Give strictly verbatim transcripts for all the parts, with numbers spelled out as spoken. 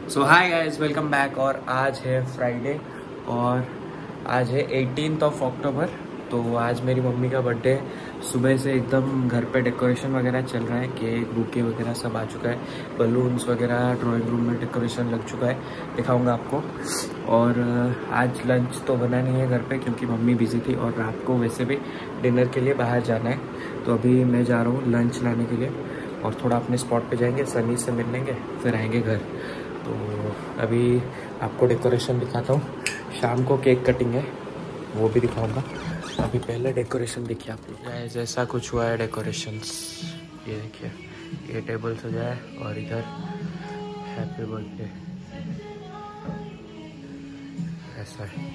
सो hi guys, welcome back. और आज है फ्राइडे और आज है एटीन्थ ऑफ अक्टूबर। तो आज मेरी मम्मी का बर्थडे है। सुबह से एकदम घर पे डेकोरेशन वगैरह चल रहा है। केक बुके वगैरह सब आ चुका है, बलून्स वगैरह ड्राइंग रूम में डेकोरेशन लग चुका है, दिखाऊंगा आपको। और आज लंच तो बना नहीं है घर पे क्योंकि मम्मी बिजी थी, और रात को वैसे भी डिनर के लिए बाहर जाना है। तो अभी मैं जा रहा हूँ लंच लाने के लिए और थोड़ा अपने स्पॉट पे जाएंगे, सनी से मिल लेंगे, फिर आएंगे घर। तो अभी आपको डेकोरेशन दिखाता हूँ। शाम को केक कटिंग है, वो भी दिखाऊंगा। अभी पहले डेकोरेशन देखिए आप लोग। गाइस ऐसा कुछ हुआ है डेकोरेशंस। ये देखिए, ये टेबल सजा है और इधर हैप्पी बर्थडे ऐसा है।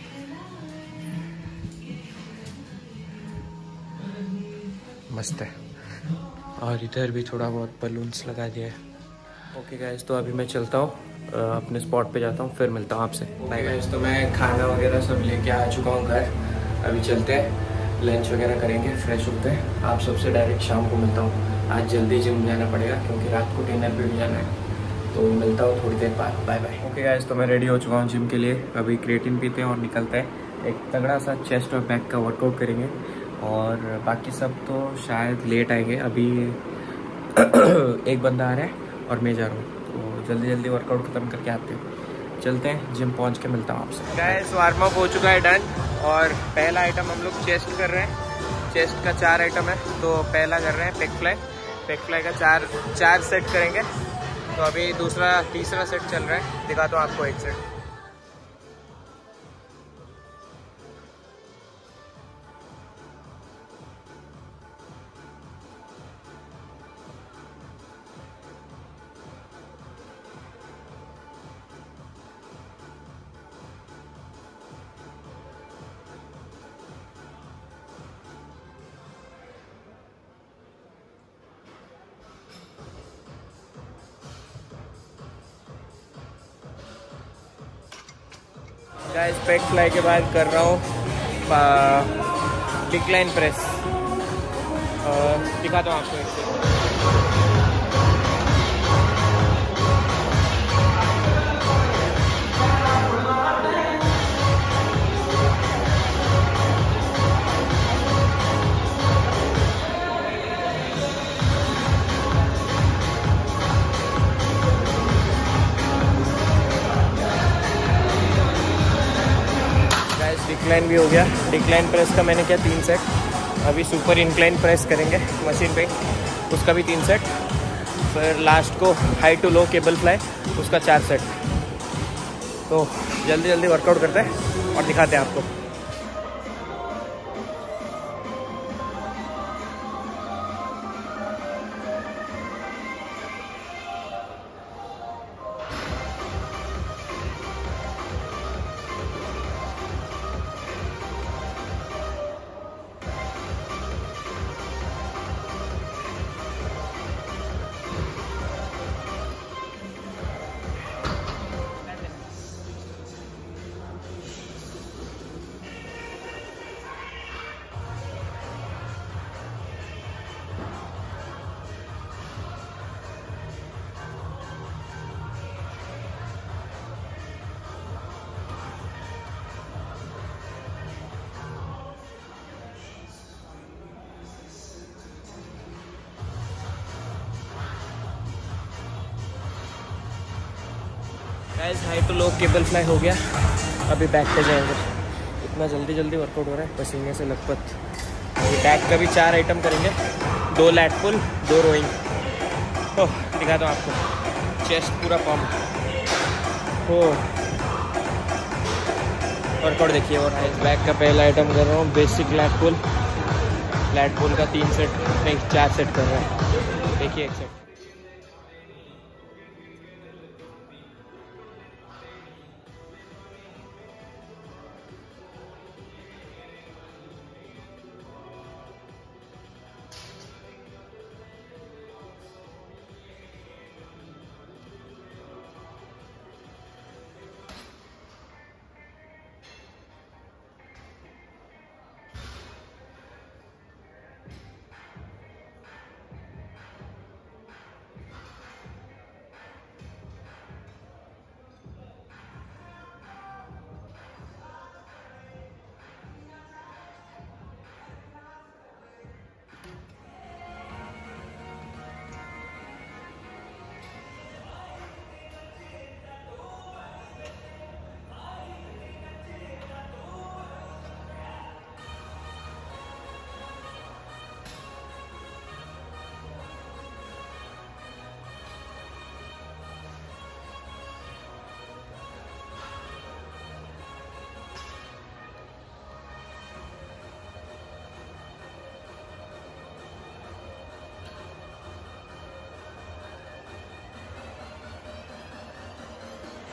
मस्त है। और इधर भी थोड़ा बहुत बलून्स लगा दिया है। ओके गाइस, तो अभी मैं चलता हूँ, अपने स्पॉट पे जाता हूँ, फिर मिलता हूँ आपसे। Bye guys. तो मैं खाना वगैरह सब लेके आ चुका हूँ घर। अभी चलते हैं, लंच वगैरह करेंगे, फ्रेश होते हैं। आप सबसे डायरेक्ट शाम को मिलता हूँ। आज जल्दी जिम जाना पड़ेगा क्योंकि रात को डिनर पे भी जाना है। तो मिलता हूँ थोड़ी देर बाद। Bye bye. ओके गाइस, तो मैं रेडी हो चुका हूँ जिम के लिए। अभी क्रिएटिन पीते हैं और निकलते हैं। एक तगड़ा सा चेस्ट और बैक का वर्कआउट करेंगे और बाकी सब तो शायद लेट आएंगे। अभी एक बंदा आ रहा है और मैं जा रहा हूँ, तो जल्दी जल्दी वर्कआउट खत्म करके आते हैं। चलते हैं, जिम पहुँच के मिलता हूँ आपसे। गाइस वार्म अप हो चुका है, डन। और पहला आइटम हम लोग चेस्ट कर रहे हैं। चेस्ट का चार आइटम है, तो पहला कर रहे हैं पेक फ्लाई। पेक फ्लाई का चार चार सेट करेंगे। तो अभी दूसरा तीसरा सेट चल रहा है, दिखाता हूँ आपको एक सेट। गाइस पेक फ्लाई के बाद कर रहा हूँ डिक्लाइन प्रेस। दिखाता हूँ आपको एक सेट। डिक्लाइन भी हो गया। डिक्लाइन प्रेस का मैंने किया तीन सेट। अभी सुपर इंक्लाइन प्रेस करेंगे मशीन पे, उसका भी तीन सेट। फिर लास्ट को high to low cable fly, उसका चार सेट। तो जल्दी जल्दी वर्कआउट करते हैं और दिखाते हैं आपको। Guys high to low cable fly हो गया। अभी बैक पे जाएंगे। इतना जल्दी जल्दी वर्कआउट हो रहा है, पसीने से लथपथ। अभी बैक का भी चार आइटम करेंगे, दो लैट पुल, दो रोइंग। तो दिखाता हूँ आपको। चेस्ट पूरा पम्प हो, वर्कआउट देखिए। और बैक का पहला आइटम कर रहा हूँ basic lat pull. Lat pull का तीन सेट नहीं चार सेट कर रहा है, देखिए एक सेट।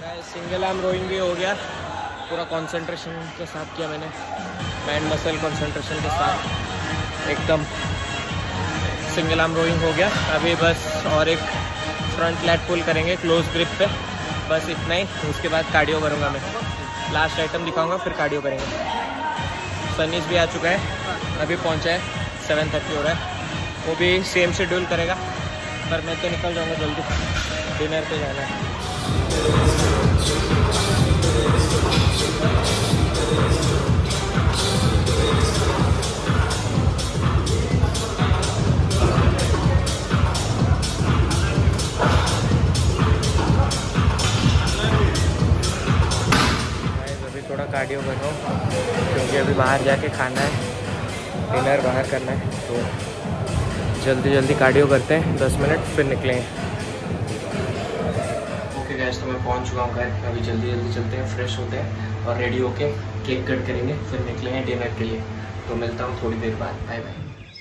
सिंगल आर्म रोइंग भी हो गया, पूरा कंसंट्रेशन के साथ किया मैंने, मैन मसल कंसंट्रेशन के साथ एकदम सिंगल आर्म रोइंग हो गया। अभी बस और एक फ्रंट लैट पुल करेंगे क्लोज ग्रिप पे, बस इतना ही। उसके बाद कार्डियो करूँगा मैं, लास्ट आइटम दिखाऊंगा फिर कार्डियो करेंगे। सनीस भी आ चुका है, अभी पहुंचा है, सेवन थर्टी हो रहा है। वो भी सेम शेड्यूल करेगा, पर मैं तो निकल जाऊंगा जल्दी, डिनर पे जाना है। अभी थोड़ा कार्डियो कर रहा हूँ क्योंकि अभी बाहर जाके खाना है, डिनर बाहर करना है, तो जल्दी जल्दी कार्डियो करते हैं, दस मिनट फिर निकलेंगे। ओके गाइस, तो मैं पहुंच चुका हूँ घर। अभी जल्दी जल्दी चलते हैं, फ्रेश होते हैं और रेडी होके केक कट करेंगे, फिर निकलेंगे डिनर के लिए। तो मिलता हूँ थोड़ी देर बाद, बाय बाय।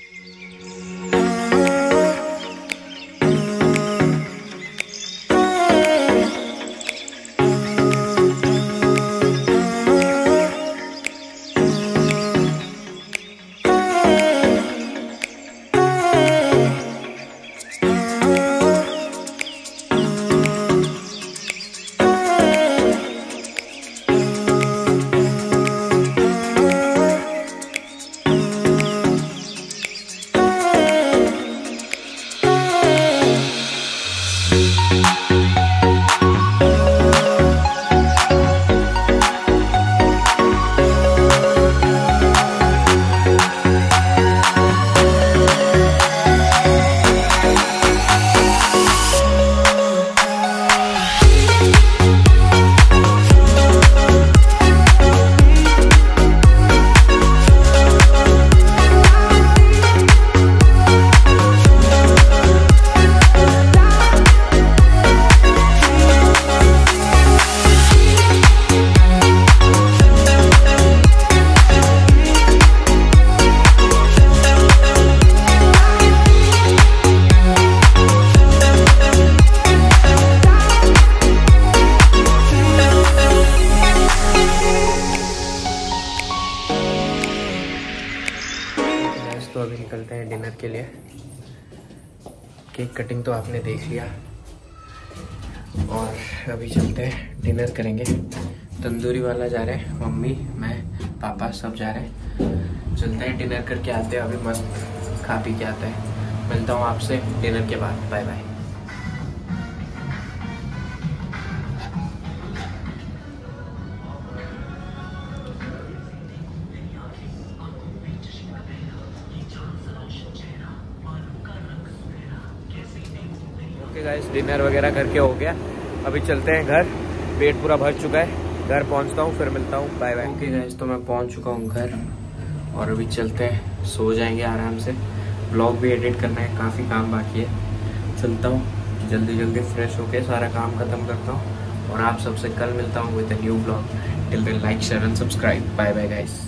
तो अभी निकलते हैं डिनर के लिए। केक कटिंग तो आपने देख लिया और अभी चलते हैं डिनर करेंगे। तंदूरी वाला जा रहे हैं, मम्मी, मैं, पापा सब जा रहे हैं। चलते हैं डिनर करके आते हैं, अभी मस्त खा पी के आते हैं। मिलता हूँ आपसे डिनर के बाद, बाय बाय। गाइस डिनर वगैरह करके हो गया, अभी चलते हैं घर। पेट पूरा भर चुका है, घर पहुंचता हूँ फिर मिलता हूँ, बाय बाय। ओके गाइस, तो मैं पहुंच चुका हूँ घर और अभी चलते हैं, सो जाएंगे आराम से। ब्लॉग भी एडिट करना है, काफ़ी काम बाकी है। चलता हूँ जल्दी जल्दी फ्रेश होके सारा काम खत्म करता हूँ और आप सबसे कल मिलता हूँ with a new blog. Till then like share and subscribe, bye bye guys.